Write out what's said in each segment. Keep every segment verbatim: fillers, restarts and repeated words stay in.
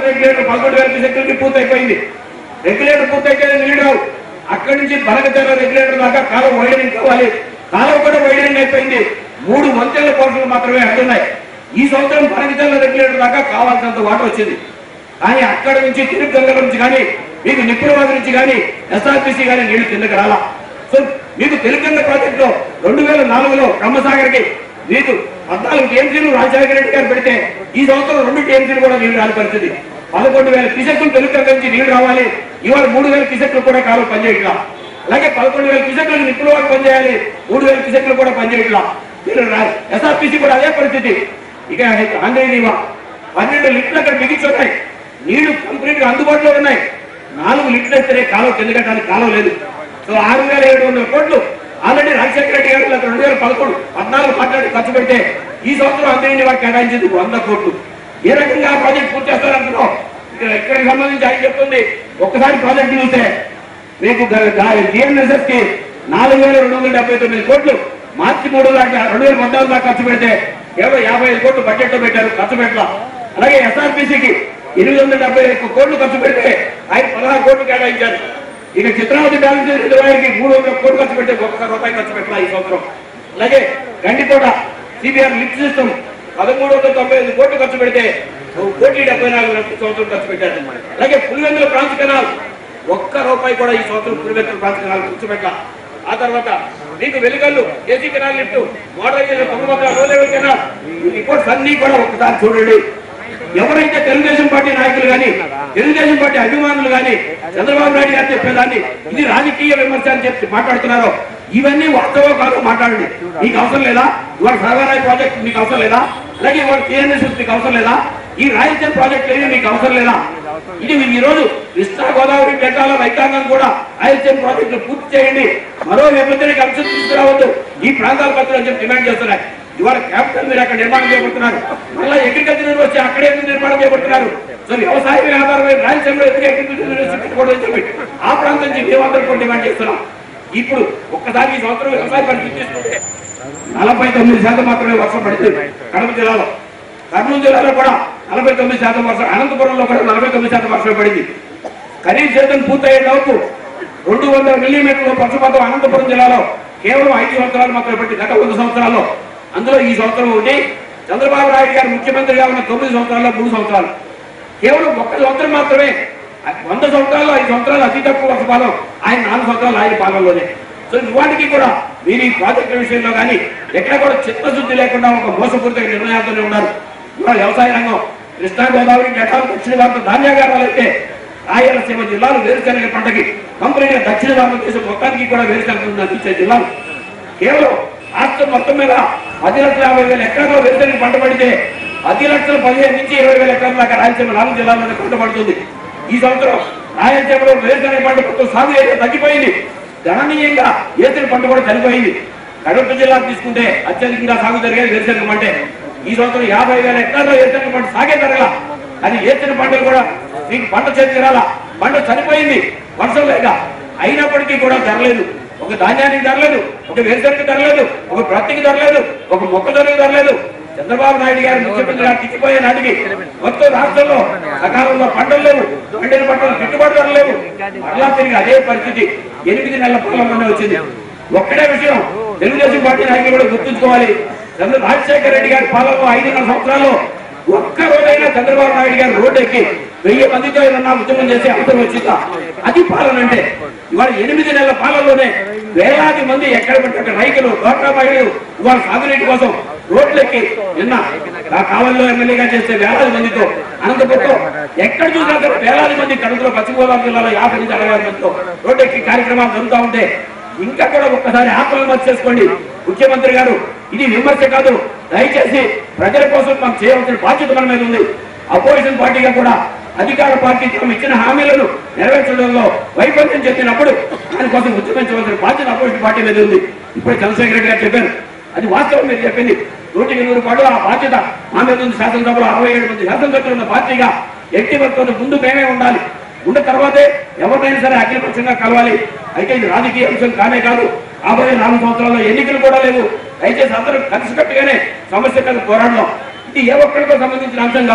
Regulator పదకొండు వేల క్యూసెక్లకి పూర్తయిపోయింది. రెగ్యులేటర్ పూర్తయితే నీళ్లు రావు. అక్కడి నుంచి బనకచెర్ల రెగ్యులేటర్ దాకా కాలువ వైడనింగ్ కావాలి. కాలువ కూడా వైడనింగ్ అయిపోయింది. మూడు వంతెనల పోర్షన్లు మాత్రమే అడ్డున్నాయి. ఈ సంవత్సరం బనకచెర్ల రెగ్యులేటర్ దాకా కావాల్సినంత వాటర్ వచ్చింది. కానీ అక్కడి నుంచి తిరుగంగల నుంచి కానీ మీకు నిపుణుల నుంచి కానీ ఎస్ఆర్టీసీ కానీ నీళ్లు కిందకి రాలా. సో మీకు తెలుగంగ ప్రాజెక్ట్ లో రెండు వేల నాలుగులో బ్రహ్మసాగర్ కి మీకు పద్నాలుగు టీఎంసీలు రాజశేఖర రెడ్డి గారు పెడితే ఈ సంవత్సరం రెండు టీఎంసీలు కూడా నీళ్లు రాని పరిస్థితి. పదకొండు వేల క్యూసెక్లు తెలుగంగ నుంచి నీళ్లు రావాలి. ఇవాళ మూడు వేల క్యూసెక్లు కూడా కాలువ పనిచేయట్లా. అలాగే పదకొండు వేల క్యూసెక్లకు నిపుణుల వారు పనిచేయాలి. మూడు వేల క్యూసెక్లు కూడా పనిచేయట్లా. ఎస్ఆర్టీసీ కూడా అదే పరిస్థితి. ఇక ఆంధ్రనీవా పన్నెండు లిటర్లు అక్కడ బిగించున్నాయి. నీళ్లు కంప్లీట్ గా అందుబాటులో ఉన్నాయి. నాలుగు లిటర్లు ఇస్తేనే కాలువ కిందకట్టడానికి కాలువ లేదు. సో ఆరు వేల ఏడు వందల కోట్లు ఆల్రెడీ రాజశేఖర రెడ్డి గారు రెండు వేల పదకొండు పద్నాలుగు మాట్లాడి ఖర్చు పెడితే ఈ సంవత్సరం అందరినీ వారికి కేటాయించింది వంద కోట్లు. ఏ రకంగా ప్రాజెక్ట్ పూర్తి చేస్తారంటున్నాం. ఇక్కడ ఇక్కడికి సంబంధించి ఆయన చెప్తుంది ఒక్కసారి ప్రాజెక్ట్ చూస్తే మీకు జిఎన్ఎస్ఎస్ కి నాలుగు వేల రెండు వందల డెబ్బై తొమ్మిది కోట్లు మార్చి మూడు దాకా రెండు వేల పద్నాలుగు దాకా ఖర్చు పెడితే కేవలం యాభై ఐదు కోట్లు బడ్జెట్ లో పెట్టారు, ఖర్చు పెట్టాల. అలాగే ఎస్ఆర్పిసికి ఎనిమిది వందల డెబ్బై ఒక్క కోట్లు ఖర్చు పెడితే ఆయన పదహారు కోట్లు కేటాయించారు. ఇక చిత్రావతి బ్యాలెన్స్ రిజర్వాయర్కి మూడు వందల కోట్లు ఖర్చు పెడితే ఒక్క రూపాయి ఖర్చు పెట్టాల ఈ సంవత్సరం. అలాగే గండికోట సిబిఆర్ లిఫ్ట్ సిస్టమ్ పదమూడు వందల తొంభై ఐదు కోట్లు ఖర్చు పెడితే కోటి డెబ్బై నాలుగు లక్షల సంవత్సరం ఖర్చు పెట్టారు. అలాగే పులివెందుల ప్రాంత కెనాల్ ఒక్క రూపాయి కూడా ఈ సంవత్సరం పులివెందుల ప్రాంత కెనాల్ ఖర్చు పెట్టాల. ఆ తర్వాత మీకు వెలుగల్లు ఏసీ కెనాల్ లిఫ్ట్ మోడరైజేషన్ తొమ్మిది లో లెవెల్ కెనాల్ ఈ రిపోర్ట్స్ అన్ని కూడా ఒకసారి చూడండి. ఎవరైతే తెలుగుదేశం పార్టీ నాయకులు కానీ తెలుగుదేశం పార్టీ అభిమానులు కానీ చంద్రబాబు నాయుడు గారు చెప్పేదాన్ని ఇది రాజకీయ విమర్శ అని చెప్పి మాట్లాడుతున్నారో ఇవన్నీ వాస్తవం కాదు మాట్లాడండి. మీకు అవసరం లేదా? ఇవాళ సర్వరాయ్ ప్రాజెక్ట్ మీకు అవసరం లేదా? అలాగే ఇవాళ టీఎన్ఎస్ మీకు అవసరం లేదా? ఈ రాయలసీమ ప్రాజెక్ట్ ఏమి మీకు అవసరం లేదా? ఇది ఈ రోజు కృష్ణా గోదావరి డెల్టాల రైతాంగం కూడా రాయలసీమ ప్రాజెక్టు పూర్తి చేయండి, మరో విభజనకి అంశం తీసుకురావద్దు, ఈ ప్రాంతాల పత్రం చెప్పి డిమాండ్ చేస్తున్నాయి. ఇవాళ క్యాపిటల్ మీరు అక్కడ నిర్మాణం చేయబడుతున్నారు, మళ్ళీ అగ్రికల్చర్ యూనివర్సిటీ అక్కడే నిర్మాణం చేయబడుతున్నారు. సో వ్యవసాయ ఆధారమైన రాయలసీమలో ఎందుకు అగ్రికల్చర్ యూనివర్సిటీ పెట్టుకోవడం చెప్పి ఆ ప్రాంతం నుంచి మేమందరం కూడా డిమాండ్ చేస్తున్నాం. ఇప్పుడు ఒక్కసారి ఈ సంవత్సరం వ్యవసాయ పరిస్థితి తీసుకుంటే నలభై తొమ్మిది శాతం మాత్రమే వర్షం పడింది కడప జిల్లాలో. కర్నూలు జిల్లాలో కూడా నలభై తొమ్మిది శాతం వర్షం, అనంతపురంలో కూడా నలభై తొమ్మిది శాతం వర్షం పడింది. ఖరీఫ్ సీజన్ పూర్తయ్యేటప్పుడు రెండు వందల మిల్లీమీటర్ల వర్షపాతం అనంతపురం జిల్లాలో కేవలం ఐదు సంవత్సరాలు మాత్రమే పడింది గత వంద సంవత్సరాల్లో. అందులో ఈ సంవత్సరం ఒకటి చంద్రబాబు నాయుడు గారు ముఖ్యమంత్రిగా ఉన్న తొమ్మిది సంవత్సరాల్లో మూడు సంవత్సరాలు కేవలం ఒక్క సంవత్సరం మాత్రమే. వంద సంవత్సరాల్లో ఐదు సంవత్సరాలు అతి తక్కువ వర్షపాతం ఆయన నాలుగు సంవత్సరాలు ఆయన పాలనలోనే. సో ఇవాటికి కూడా మీరు ఈ ప్రాజెక్టుల విషయంలో కానీ ఎక్కడ కూడా చిత్తశుద్ధి లేకుండా ఒక మోసపూరిత నిర్ణయాలతోనే ఉన్నారు. ఇవాళ వ్యవసాయ రంగం కృష్ణా గోదావరి డెల్టాలు దక్షిణ భారత ధాన్యాగారాలు అయితే రాయలసీమ జిల్లాలు వేరుశనగ పంటకి కంపెనీగా దక్షిణ భారతదేశం మొత్తానికి కూడా వేరుశనగ అందించే జిల్లాలు కేవలం రాష్ట్రం మొత్తం మీద పది లక్షల యాభై వేల ఎకరాల్లో వేరుశనగ పంట పడితే పది లక్షల పదిహేను నుంచి ఇరవై వేల ఎకరాల దాకా రాయలసీమ నాలుగు జిల్లాల్లోనే పంట పడుతుంది. ఈ సంవత్సరం రాయలసీమలో వేరుశనగ పంట మొత్తం సాగు ఏరియా తగ్గిపోయింది, గణనీయంగా ఏతని పంట కూడా చనిపోయింది. కడప జిల్లా తీసుకుంటే అత్యధికంగా సాగు జరిగేది వేరుశనగ పంటే. ఈ సంవత్సరం యాభై వేల ఎకరాల్లో వేరుశనగ పంట సాగే జరగల. అది ఏతని పంటలు కూడా మీకు పంట చేతికి రాల, పంట చనిపోయింది వర్షం లేక. అయినప్పటికీ కూడా ధరలేదు, ఒక ధాన్యానికి ధరలేదు, ఒక వేరుశనగకి ధరలేదు, ఒక ప్రత్తికి ధరలేదు, ఒక మొక్కజొన్నకి ధరలేదు. చంద్రబాబు నాయుడు గారు ముఖ్యమంత్రిగా తిచ్చిపోయే నాటికి మొత్తం రాష్ట్రంలో సకాలంలో పంటలు లేవు, పండిన పంటలు గిట్టుబాటు ధర లేవు. మరలా తిరిగి అదే పరిస్థితి ఎనిమిది నెలల పాలనలోనే వచ్చింది. ఒక్కడే విషయం తెలుగుదేశం పార్టీ నాయకులు కూడా గుర్తుంచుకోవాలి. చంద్ర రాజశేఖర రెడ్డి గారి పాలనలో ఐదున్నర సంవత్సరాల్లో ఒక్క రోజైనా చంద్రబాబు నాయుడు గారు రోడ్డు ఎక్కి వెయ్యి మందితో ఏమన్నా ఉద్యమం చేసే అవసరం వచ్చిందా? అది పాలన అంటే. ఇవాళ ఎనిమిది నెలల పాలనలోనే వేలాది మంది ఎక్కడ పడితే అక్కడ రైతులు, డోక్రా మహిళలు ఇవాళ సాగునీటి కోసం రోడ్లెక్కి నిన్న ఆ కావలిలో ఎమ్మెల్యేగా చేసే వేలాది మందితో, అనంతపురంలో ఎక్కడ చూసినా సరే వేలాది మంది, కడుపులో పశ్చిమ గోదావరి జిల్లాలో యాభై నుంచి అరవై మందితో రోడ్డెక్కి కార్యక్రమాలు జరుగుతూ ఉంటే ఇంకా కూడా ఒక్కసారి ఆత్మవిమర్శ చేసుకోండి. ముఖ్యమంత్రి గారు ఇది విమర్శ కాదు, దయచేసి ప్రజల కోసం మనం చేయవలసిన బాధ్యత మన మీద ఉంది. అపోజిషన్ పార్టీగా కూడా అధికార పార్టీ తమ ఇచ్చిన హామీలను నెరవేర్చడంలో వైఫల్యం చెందినప్పుడు దానికోసం ఉద్యమించవలసిన బాధ్యత అపోజిషన్ పార్టీ మీద ఉంది. ఇప్పుడు చంద్రశేఖర రెడ్డి గారు చెప్పారు, అది వాస్తవం మీరు చెప్పింది. నూటికి నూరు పాటు ఆ బాధ్యత మా మీద ఉంది. శాసనసభలో అరవై ఏడు మంది శాసనసభ్యులు ఉన్న పార్టీగా ఎట్టి వర్గంతో ముందు మేమే ఉండాలి, ఉన్న తర్వాతే ఎవరినైనా సరే అఖిలపక్షంగా కలవాలి. అయితే ఇది రాజకీయ అంశం కానే కాదు, రాబోయే నాలుగు సంవత్సరాల్లో ఎన్నికలు కూడా లేవు. దయచేసి అందరూ కలిసికట్టుగానే సమస్య కలిసి పోరాడడం. ఇది ఏ ఒక్కరికో సంబంధించిన అంశం కాదు.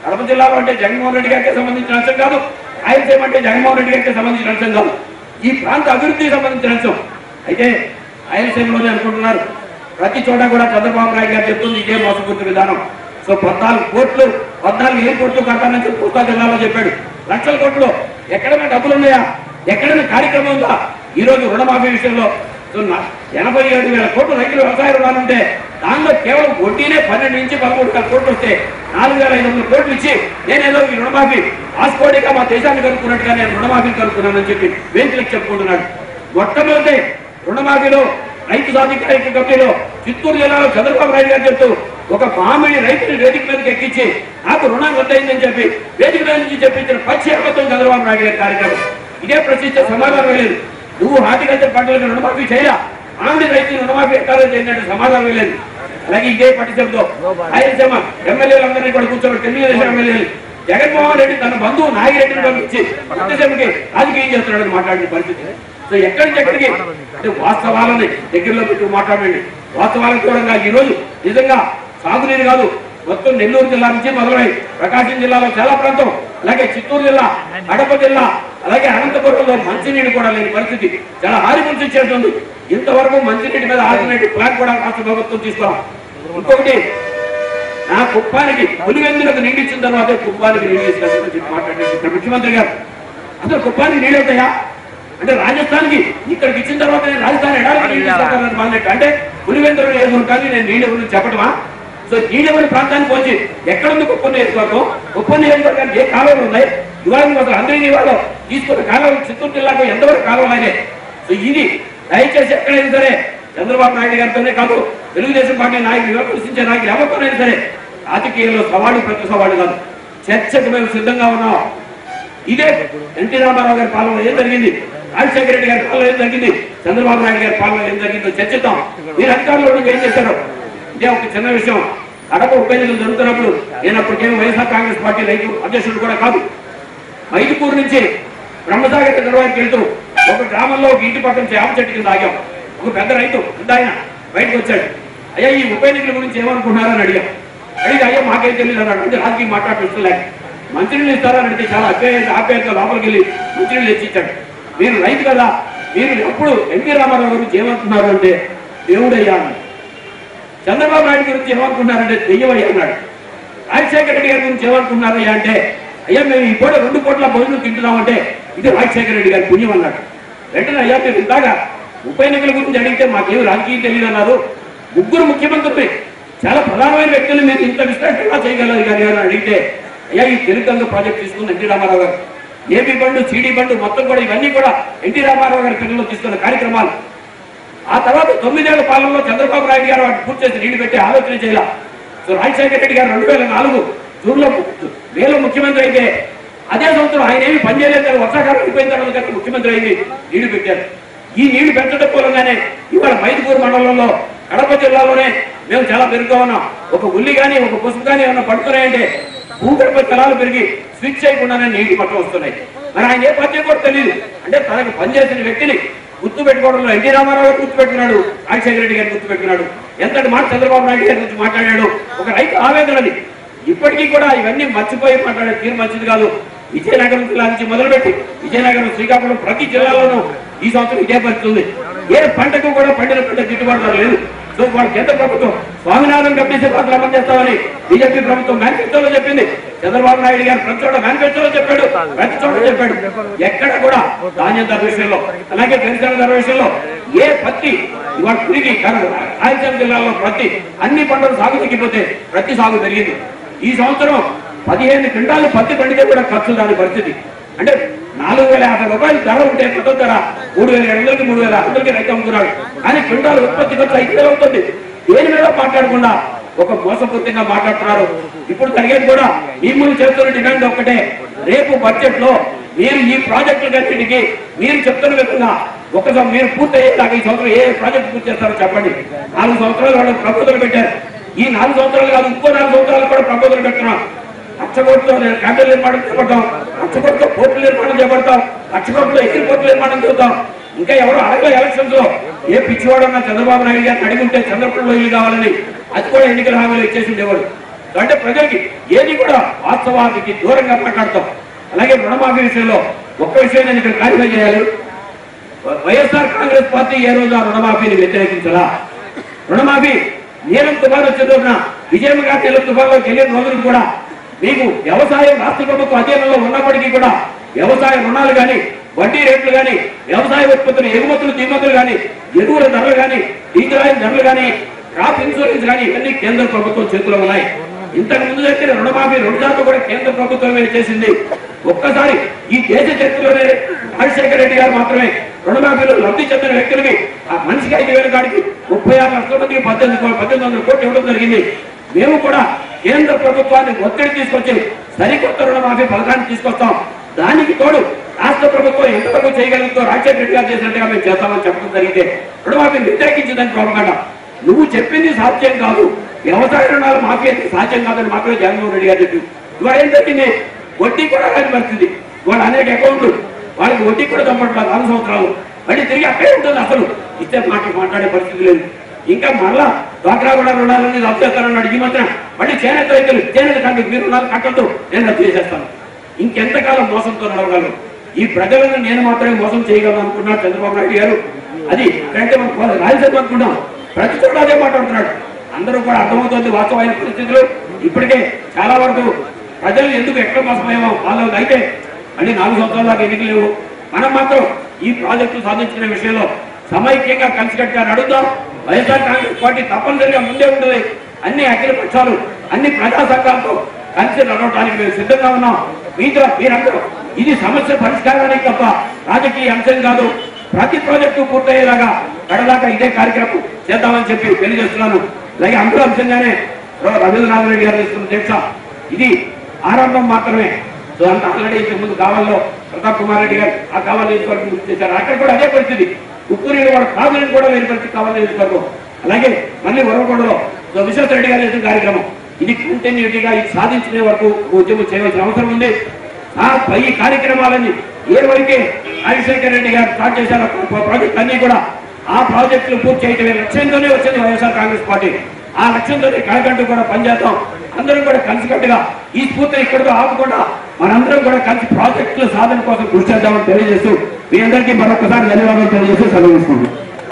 కడప జిల్లాలో అంటే జగన్మోహన్ రెడ్డి గారికి సంబంధించిన అంశం కాదు, రాయలసీమ అంటే జగన్మోహన్ రెడ్డి గారికి సంబంధించిన అంశం కాదు, ఈ ప్రాంత అభివృద్ధికి సంబంధించిన అంశం. అయితే రాయలసీమలోనే అనుకుంటున్నారు, ప్రతి చోట కూడా చంద్రబాబు నాయుడు గారు చెప్తుంది ఇదే మోసపూర్తి విధానం. సో పద్నాలుగు కోట్లు పద్నాలుగు ఎయిర్పోర్ట్లు కడతానని చెప్పి కోస్తా జిల్లాలో చెప్పాడు. లక్షల కోట్లు ఎక్కడైనా డబ్బులు ఉన్నాయా? ఎక్కడైనా కార్యక్రమం ఉందా? ఈ రోజు రుణమాఫీ విషయంలో ఎనభై ఏడు వేల కోట్లు రైతులు వ్యవసాయ రుణాలు ఉంటే దానిలో కేవలం వడ్డీనే పన్నెండు నుంచి పదమూడు వేల కోట్లు వస్తే నాలుగు వేల ఐదు వందల కోట్లు ఇచ్చి నేనేదో ఈ రుణమాఫీ ఆస్కోడిగా మా దేశాన్ని కనుక్కున్నట్టుగా నేను రుణమాఫీ కనుక్కున్నానని చెప్పి వేంచులకు చెప్పుకుంటున్నాడు. మొట్టమొదటి రుణమాఫీలో రైతు సాధికార కమిటీలో చిత్తూరు జిల్లాలో చంద్రబాబు నాయుడు గారు చెప్తూ ఒక మామిడి రైతుని వేదిక మీదకి ఎక్కించి నాకు రుణం రద్దయిందని చెప్పి వేదిక మీద నుంచి చెప్పించిన పచ్చి అబద్ధం చంద్రబాబు నాయుడు గారి కార్యక్రమం. ఇదే ప్రశ్నిస్తే సమాధానం లేదు. నువ్వు హార్టికల్చర్ పంటలకు రుణమాఫీ చేయరా, మామిడి రైతులు రుణమాఫీ ఎక్కాలో చేసినట్టు సమాధానం లేదు. అలాగే ఇదే పట్టించడంతో రాయలసీమ ఎమ్మెల్యేలందరినీ కూడా కూర్చోబెట్టి తెలుగుదేశం ఎమ్మెల్యేలు జగన్మోహన్ రెడ్డి తన బంధువు నాగిరెడ్డిని పంపించి పట్టిసీమకి రాజకీయం చేస్తున్నాడని మాట్లాడిన పరిస్థితి. సో ఎక్కడి నుంచి ఎక్కడికి అంటే వాస్తవాలని దగ్గరలో పెట్టి మాట్లాడండి. వాస్తవాలకు కూడా ఈ రోజు నిజంగా సాగునీరు కాదు, మొత్తం నెల్లూరు జిల్లా నుంచి మొదలై ప్రకాశం జిల్లాలో చాలా ప్రాంతం, అలాగే చిత్తూరు జిల్లా, కడప జిల్లా, అలాగే అనంతపురంలో మంచినీరు కూడా లేని పరిస్థితి చాలా హారిమల్సి చేస్తుంది. ఇంతవరకు మంచినీటి మీద ఆల్టర్నేటివ్ ప్లాన్ కూడా రాష్ట్ర ప్రభుత్వం తీసుకున్నాం. ఇంకొకటి, నా కుప్పానికి పులివెందులకు నీళ్ళు ఇచ్చిన తర్వాత కుప్పానికి నీళ్ళు ఇస్తారని చెప్పి మాట్లాడారు ముఖ్యమంత్రి గారు. అసలు కుప్పానికి నీళ్ళు అవుతాయా అంటే రాజస్థాన్కి ఇక్కడికి ఇచ్చిన తర్వాత నేను రాజస్థాన్ ఎడారికి నీళ్ళు ఇస్తానని మాట్లాడు అంటే పులివెందులు వేసుకుని కానీ నేను నీళ్ళు ఎవరు చెప్పటమా? సో నీళ్ళెవరి ప్రాంతానికి వచ్చి ఎక్కడుంది కుప్ప నియోజకవర్గం, కుప్ప నియోజకవర్గానికి ఏ కాలువలు ఉన్నాయి? ఇవాళ అసలు అందరి వాళ్ళు తీసుకున్న కాలువలు చిత్తూరు జిల్లాకు ఎంతవరకు కాలువలు అయినాయి? సో ఇది దయచేసి ఎక్కడైనా సరే చంద్రబాబు నాయుడు గారితోనే కాదు, తెలుగుదేశం పార్టీ నాయకులు విమర్శించే నాయకులు ఎవరితోనైనా సరే రాజకీయంలో సవాళ్ళు ప్రతి సవాళ్ళు కాదు, చర్చకు మేము సిద్ధంగా ఉన్నాం. ఇదే ఎన్టీ రామారావు గారి పాలనలో ఏం జరిగింది, రాజశేఖర రెడ్డి గారి పాలన ఏం జరిగింది, చంద్రబాబు నాయుడు గారి పాలన ఏం జరిగిందో చర్చిద్దాం. మీరు అధికారులు ఏం చేశారు? ఇదే ఒక చిన్న విషయం. కడప ఉప ఎన్నికలు జరుగుతున్నప్పుడు నేను అప్పటికేమో వైఎస్ఆర్ కాంగ్రెస్ పార్టీ రైతు అధ్యక్షుడు కూడా కాదు, మైదుకూరు నుంచి బ్రహ్మసాగర్ రిజర్వాయర్కి వెళ్తూ ఒక గ్రామంలో ఒక ఇంటి పక్కన చేప చెట్టు కింద ఆగాం. ఒక పెద్ద రైతు పెద్ద ఆయన బయటకు వచ్చాడు. అయ్యా ఈ ఉప ఎన్నికల గురించి ఏమనుకుంటున్నారని అడిగాం. అడిగి అయ్యా మాకేం తెలియదు అన్నాడు. అంటే రాజకీయ మాట్లాడుతులే మంచినీళ్ళు ఇస్తారని అడిగితే చాలా అభ్యర్థి ఆప్యాయత లోపలికి వెళ్ళి మంచినీళ్ళు తెచ్చిచ్చాడు. మీరు రైతు కదా, మీరు ఎప్పుడు ఎన్టీ రామారావు గురించి ఏమనుకున్నారు అంటే దేవుడయ్యా అన్నాడు. చంద్రబాబు నాయుడు గురించి ఏమనుకున్నారంటే దెయ్యమయ్యా అన్నాడు. రాజశేఖర రెడ్డి గారి గురించి ఏమనుకున్నారయ్యా అంటే అయ్యా మేము ఈ పూట రెండు కోట్ల భోజనం తింటున్నామంటే ఇది రాజశేఖర రెడ్డి గారి పుణ్యం అన్నాడు. వెంటనే అయ్యా మీరు ఇందాక ఉప ఎన్నికల గురించి అడిగితే మాకేమి రాజకీయం తెలియదు అన్నారు. ముగ్గురు ముఖ్యమంత్రులు చాలా ప్రధానమైన వ్యక్తులు మీరు ఇంత విశ్లేషణ ఎలా చేయగలరు గారు అని అడిగితే అయ్యా ఈ తెలుగు ప్రాజెక్ట్ తీసుకున్న ఎన్టీ రామారావు గారు, ఏపీ బండు సిడి బండు మొత్తం కూడా ఇవన్నీ కూడా ఎన్టీ రామారావు గారి పిల్లలు తీసుకున్న కార్యక్రమాలు. ఆ తర్వాత తొమ్మిదేళ్ల పాలనలో చంద్రబాబు నాయుడు గారు వాటిని పూర్తి చేసి నీళ్లు పెట్టి ఆలోచన చేయాల. సో రాజశేఖర రెడ్డి గారు రెండు వేల నాలుగు జూన్లో మేలో ముఖ్యమంత్రి అయితే అదే సంవత్సరం ఆయన ఏమి పనిచేయలేదు, వర్షాకాలం అయిపోయిన తర్వాత ముఖ్యమంత్రి అయింది, నీళ్లు పెట్టారు. ఈ నీళ్లు పెంచడం మూలంగానే ఇవాళ మైదుకూరు మండలంలో కడప జిల్లాలోనే మేము చాలా పెరుగుతా ఉన్నాం. ఒక ఉల్లి కానీ ఒక పసుపు కానీ ఏమన్నా పడుతున్నాయంటే భూగర్భ జలాలు పెరిగి స్విచ్ చేయకుండానే నీటి పట్టం వస్తున్నాయి. మరి ఆయన ఏ పార్టీ కూడా తెలియదు. అంటే తనకు పనిచేసిన వ్యక్తిని గుర్తు పెట్టుకోవడంలో ఎన్టీ రామారావు గారు గుర్తు పెట్టుకున్నాడు, రాజశేఖర రెడ్డి గారు గుర్తు పెట్టుకున్నాడు, ఎంతటి మాట చంద్రబాబు నాయుడు గారి గురించి మాట్లాడాడు. ఒక రైతు ఆవేదనది ఇప్పటికీ కూడా ఇవన్నీ మర్చిపోయి మాట్లాడే తీరు మంచిది కాదు. విజయనగరం జిల్లా నుంచి మొదలుపెట్టి విజయనగరం, శ్రీకాకుళం ప్రతి జిల్లాలోనూ ఈ సంవత్సరం ఇదే పరిస్థితుంది. ఏ పంటకు కూడా పండిన పంట గిట్టుబాటు లేదు. సో వాళ్ళ కేంద్ర ప్రభుత్వం స్వామినాథన్ కమిటీ పాత్ర అమలు చేస్తామని బీజేపీ ప్రభుత్వం మేనిఫెస్టోలో చెప్పింది. చంద్రబాబు నాయుడు గారు ప్రతి చోట మేనిఫెస్టోలో చెప్పాడు, ప్రతి చోట చెప్పాడు. ఎక్కడ కూడా ధాన్యం ధర విషయంలో అలాగే పెన్షన్ ధర విషయంలో ఏ పత్తి ఇవాళ తిరిగి రాయలసీమ జిల్లాలో ప్రతి అన్ని పంటలు సాగు తగ్గిపోతే ప్రతి సాగు పెరిగింది. ఈ సంవత్సరం పదిహేను క్వింటాలు పత్తి పండితే కూడా ఖర్చు దాని పరిస్థితి. అంటే నాలుగు వేల యాభై రూపాయలు ధర ఉంటే మద్దతు ధర మూడు వేల ఏడు వందలకి మూడు వేల ఐదు రైతు అమ్ముతున్నాడు. కానీ క్వింటాలు ఉత్పత్తి ఖర్చు ఐదు వేలు అవుతుంది. దేని మీద మాట్లాడకుండా ఒక మోసపూర్తిగా మాట్లాడుతున్నారు. ఇప్పుడు జరిగేది కూడా మిమ్మల్ని చేస్తున్న డిమాండ్ ఒక్కటే, రేపు బడ్జెట్ లో మీరు ఈ ప్రాజెక్టులన్నింటికి మీరు చెప్తున్న విధంగా ఒకసారి మీరు పూర్తి అయ్యేదాకా ఈ సంవత్సరం ఏ ప్రాజెక్టు పూర్తి చేస్తారో చెప్పండి. నాలుగు సంవత్సరాలు వాళ్ళు ప్రపోజల్ పెట్టారు. ఈ నాలుగు సంవత్సరాలు కాదు ఇంకో నాలుగు సంవత్సరాలు కూడా ప్రపోజల్ పెడుతున్నాం. లక్ష కోట్లతో క్యాంటీన్ నిర్మాణం చేపడతాం, లక్ష కోట్లతో పోర్టుల నిర్మాణం చేపడతాం, లక్ష కోట్ల ఎయిర్ పోర్టుల నిర్మాణం చేద్దాం. ఇంకా ఎవరు అడగ ఎలక్షన్స్ లో ఏ పిచ్చివాడన్నా చంద్రబాబు నాయుడు గారిని అడిగి ఉంటే చంద్రపూర్లో ఇల్లు కావాలని అది కూడా ఎన్నికల హామీలు ఇచ్చేసి ఉండేవాడు. అంటే ప్రజలకి ఏది కూడా వాస్తవానికి దూరంగా మాట్లాడతాం. అలాగే రుణమాఫీ విషయంలో ఒక్క విషయం నేను ఇక్కడ క్లారిఫై చేయాలి. వైఎస్ఆర్ కాంగ్రెస్ పార్టీ ఏ రోజు ఆ రుణమాఫీని వ్యతిరేకించాలా? రుణమాఫీ నీలం తుఫాను వచ్చిన రోజున విజయమ్మ గారి నీలం తుఫాన్లోకి వెళ్ళిన రోజులు కూడా మీకు వ్యవసాయం రాష్ట్ర ప్రభుత్వం అధీనంలో ఉన్నప్పటికీ కూడా వ్యవసాయ రుణాలు కానీ, వడ్డీ రేట్లు కానీ, వ్యవసాయ ఉత్పత్తులు ఎగుమతులు దిగుమతులు కానీ, ఎరువుల ధరలు కానీ, డీజిల్ ఆయిల్ ధరలు కానీ, క్రాప్ ఇన్సూరెన్స్ కానీ ఇవన్నీ కేంద్ర ప్రభుత్వం చేతిలో ఉన్నాయి. ఇంతకు ముందు దగ్గర రుణమాఫీ రెండు సార్లు కూడా కేంద్ర ప్రభుత్వమే చేసింది. ఒక్కసారి ఈ దేశ చరిత్రలోనే రాజశేఖర రెడ్డి గారు మాత్రమే రుణమాఫీలో లబ్ధి చెందిన వ్యక్తులకి ఆ మనిషికి ఐదు వేల కాడికి ముప్పై ఆరు లక్షల మందికి పద్దెనిమిది పద్దెనిమిది వందల కోట్లు ఇవ్వడం జరిగింది. మేము కూడా కేంద్ర ప్రభుత్వాన్ని ఒత్తిడి తీసుకొచ్చి సరికొత్త రుణమాఫీ పథకాన్ని తీసుకొస్తాం. దానికి తోడు రాష్ట్ర ప్రభుత్వం ఎంతవరకు చేయగలుగుతో రాజశేఖర రెడ్డి గారు చేసినట్టుగా మేము చేస్తామని చెప్పడం జరిగితే రుణమాఫీని వ్యతిరేకించిందని ప్రోపగండ. నువ్వు చెప్పింది సాధ్యం కాదు, వ్యవసాయ రుణాలు మాఫీ అయితే సాధ్యం కాదని మాత్రమే జగన్మోహన్ రెడ్డి గారు చెప్పి ఇవాళ ఏం జరిగింది? వడ్డీ కూడా రాని పరిస్థితి. వాళ్ళు అనేక అకౌంట్లు వాళ్ళకి వడ్డీ కూడా చంపట్లేదు నాలుగు సంవత్సరాలు. మళ్ళీ తిరిగి అక్కడే ఉంటుంది. అసలు ఇస్తే మాట మాట్లాడే పరిస్థితి లేదు. ఇంకా మళ్ళా డ్వాక్రా కూడా రుణాలన్నీ రద్దు చేస్తానన్నాడు ఈ మధ్యన. మళ్ళీ చేనేత రైతులు చేనేత కంటే మీరు రుణాలు కట్టద్దు, నేను రద్దు చేసేస్తాను. ఇంకెంతకాలం మోసంతో నడవగలరు? ఈ ప్రజలను నేను మాత్రమే మోసం చేయగలను అనుకున్నాడు చంద్రబాబు నాయుడు గారు. అది అంటే మనం రాజ్యసభ అనుకున్నాం, ప్రతి చోట అదే మాట్లాడుతున్నాడు. అందరూ కూడా అర్థమవుతుంది వాస్తవమైన పరిస్థితులు. ఇప్పటికే చాలా వరకు ప్రజలు ఎందుకు ఎక్కడ మోసమేమో వాళ్ళు అయితే మళ్ళీ నాలుగు సంవత్సరాల దాకా ఎన్నికలు లేవు. మనం మాత్రం ఈ ప్రాజెక్టు సాధించిన విషయంలో సమైక్యంగా కలిసికట్టుగా నడుద్దాం. వైఎస్ఆర్ కాంగ్రెస్ పార్టీ తప్పనిసరిగా ముందే ఉంటుంది. అన్ని అఖిల పక్షాలు అన్ని ప్రజా సంఘాలతో కలిసి నడవడానికి మేము సిద్ధంగా ఉన్నాం. మీతో మీరందరూ ఇది సమస్య పరిష్కారానికి తప్ప రాజకీయ అంశం కాదు. ప్రతి ప్రాజెక్టు పూర్తయ్యేలాగా కడదాకా ఇదే కార్యక్రమం చేద్దామని చెప్పి తెలియజేస్తున్నాను. అలాగే అందులో అంశంగానే రవీంద్రనాథ్ రెడ్డి గారు ఇస్తున్న దీక్ష ఇది ఆరంభం మాత్రమే. సో అంత ఆల్రెడీ ఇంతకు ముందు కావాలో ప్రతాప్ కుమార్ రెడ్డి గారు ఆ కావాలి నియోజకవర్గం గుర్తు చేశారు. అక్కడ కూడా అదే పరిస్థితి. ఉత్తూరు కూడా కావాలని కూడా వేరే పరిస్థితి కావాలి నియోజకవర్గం. అలాగే మళ్ళీ వరవకొండలో విశ్వేశ్వర రెడ్డి గారు చేసిన కార్యక్రమం ఇది కంటిన్యూటీగా ఇది సాధించుకునే వరకు ఉద్యమం చేయవలసిన అవసరం ఉంది. ఆ పై కార్యక్రమాలన్నీ ఏ వరకే రాజశేఖర రెడ్డి గారు స్టార్ట్ చేశారు ప్రాజెక్ట్ అన్ని కూడా ఆ ప్రాజెక్టులు పూర్తి చేయటమే లక్ష్యంతోనే వచ్చింది వైఎస్ఆర్ కాంగ్రెస్ పార్టీ. ఆ లక్ష్యంతోనే కడగంటూ కూడా పనిచేద్దాం. అందరం కూడా కలిసికట్టుగా ఈ స్ఫూర్తిని ఇక్కడితో ఆపకుండా మనందరం కూడా కలిసి ప్రాజెక్టుల సాధన కోసం కృషి చేద్దామని తెలియజేస్తూ మీ అందరికీ మరొకసారి ధన్యవాదాలు తెలియజేస్తూ సెలవుస్తున్నాను.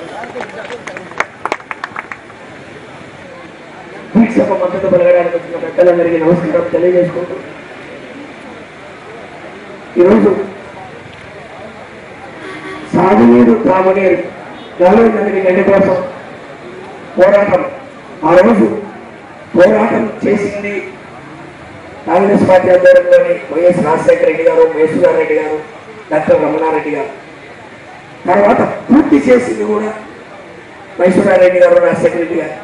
దీక్షకు మద్దతు పలకడానికి వచ్చిన పెద్దలందరికీ నమస్కారం తెలియజేసుకుంటూ ఈరోజు సాగునీరు త్రాగునీరు నలభై మందికి గండి కోసం పోరాటం ఆ రోజు పోరాటం చేసింది కాంగ్రెస్ పార్టీ ఆధ్వర్యంలోని వైఎస్ రాజశేఖర రెడ్డి గారు, మహేశ్వర రెడ్డి గారు, డాక్టర్ రమణారెడ్డి గారు. తర్వాత పూర్తి చేసింది కూడా మహేశ్వర రెడ్డి గారు, రాజశేఖర రెడ్డి గారు.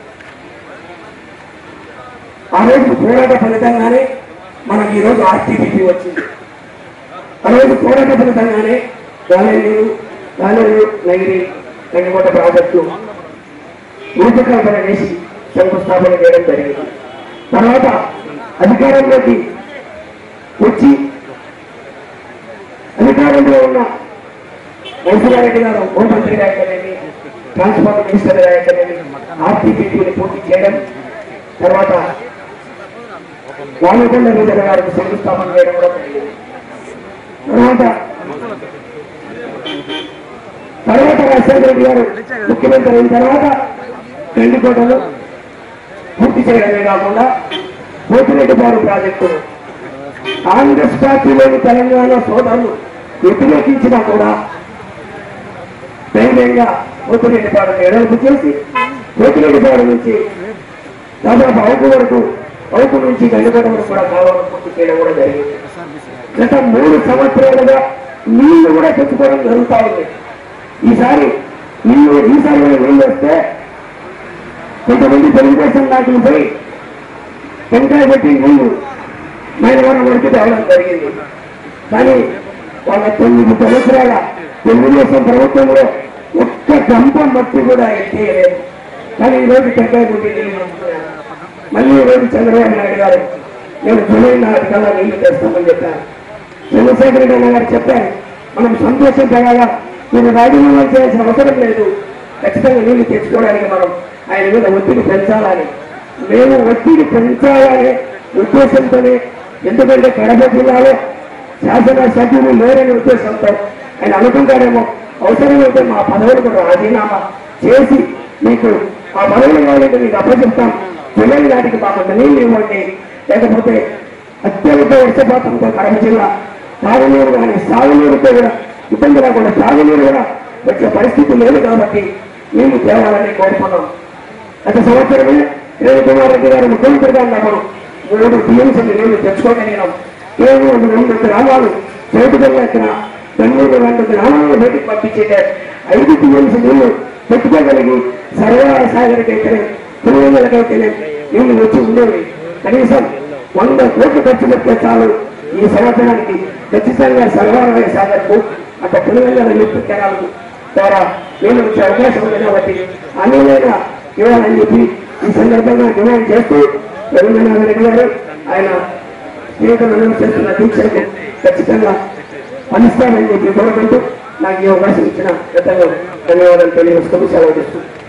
ఆ రోజు పోరాట ఫలితంగానే మనకి ఈరోజు ఆర్టీపీపీ వచ్చింది. ఆ రోజు పోరాట ఫలితంగానే గాలేరు గాలేరు నగిరి గండికోట ప్రాజెక్టు రూపకల్పన చేసి శంకుస్థాపన చేయడం జరిగింది. తర్వాత అధికారంలోకి వచ్చి అధికారంలో ఉన్న మహేశ్వరారెడ్డి గారు హోంమంత్రి గాయకనేమి, ట్రాన్స్పోర్ట్ మినిస్టర్ గాయకనేమి ఆర్టీపీపీని పూర్తి చేయడం, తర్వాత వామకొండ రీజన్ గారికి శంకుస్థాపన చేయడం కూడా జరిగింది. తర్వాత తర్వాత రాజశేఖర రెడ్డి గారు ముఖ్యమంత్రి అయిన తర్వాత గండికోటను పూర్తి చేయడమే కాకుండా పోతిరెడ్డిపాడు ప్రాజెక్టును కాంగ్రెస్ పార్టీలోని తెలంగాణ సోదరులు వ్యతిరేకించినా కూడా ధైర్యంగా పోతిరెడ్డిపాడు ఎడల్పు చేసి పోతిరెడ్డిపాడు నుంచి దాదాపు అవుకు వరకు అవుకు నుంచి గండికోట వరకు కూడా కావాలని పూర్తి చేయడం కూడా జరిగింది. గత మూడు సంవత్సరాలుగా నీళ్లు కూడా తెచ్చుకోవడం జరుగుతూ ఉంది. ఈసారి నీళ్లు ఈసారి నీళ్ళు వస్తే కొంతమంది తెలుగుదేశం నాయకులు పోయి టెంకాయ పెట్టి నీళ్లు మైలవరం వరకు తేవడం జరిగింది. కానీ వాళ్ళ తొమ్మిది సంవత్సరాల తెలుగుదేశం ప్రభుత్వంలో ఒక్క గంప మట్టి కూడా ఎత్తేయలేదు. కానీ ఈరోజు టెంకాయ పెట్టి నీళ్లు వస్తున్నాయి. మళ్ళీ ఈరోజు చంద్రబాబు నాయుడు గారు నేను జూలై నాటి కల్లా నీళ్లు తెస్తామని చెప్పారు. చంద్రశేఖర రెడ్డి గారు చెప్పారు, మనం సంతోషించగా మీరు రాజీనామా చేయాల్సిన అవసరం లేదు, ఖచ్చితంగా నీళ్లు తెచ్చుకోవడానికి మనం ఆయన మీద ఒత్తిడి పెంచాలని. మేము ఒత్తిడి పెంచాలనే ఉద్దేశంతోనే, ఎందుకంటే కడప జిల్లాలో శాసనసభ్యులు లేరనే ఉద్దేశంతో ఆయన అనుకుంటారేమో అవసరమైతే మా పదవులకు రాజీనామా చేసి మీకు ఆ పదవులు కావాలంటే మీకు అప్పచెప్తాం, పిల్లల నాటికి మాకు నీళ్ళు ఇవ్వండి, లేకపోతే అత్యధిక వర్షపాతంతో కడప జిల్లా తాగునీరు కానీ సాగునీరుతో కూడా ఇబ్బంది రాకుండా తాగునీరు కూడా వచ్చే పరిస్థితి లేదు కాబట్టి మేము తేవాలని కోరుకున్నాం. గత సంవత్సరమే రేవంత్ కుమార్ రెడ్డి గారు ముఖ్యమంత్రిగా ఉన్నప్పుడు మూడు టీఎంసీ నీళ్లు తెచ్చుకోగలిగినాం. కేవలం రెండు గ్రామాలు చేతుకెళ్ళిన బెంగళూరు రెండు గ్రామాలను బయటకు పంపించే ఐదు టీఎంసీ నీళ్లు పెట్టుకోగలిగి సర్వాల సాగర్కి అయితేనే పులివెందులకైతేనే నీళ్లు వచ్చి ఉండేవి. కనీసం వంద కోట్లు ఖర్చు పెడితే చాలు ఈ సంవత్సరానికి ఖచ్చితంగా సర్వాల సాగర్కు అక్కడ పులివెందుల లిఫ్ట్ కెనాలకు ద్వారా నీళ్లు వచ్చే అవకాశం ఉంది కాబట్టి అన్నిలైనా ఇవ్వాలని చెప్పి ఈ సందర్భంగా డిమాండ్ చేస్తూ రవీంద్రనాథ్ రెడ్డి గారు ఆయన స్నేహితులను చేస్తున్న దీక్షకు ఖచ్చితంగా స్పందిస్తానని చెప్పి కోరుకుంటూ నాకు ఈ అవకాశం ఇచ్చిన పెద్దలు ధన్యవాదాలు తెలియజేస్తూ సెలవు చేస్తూ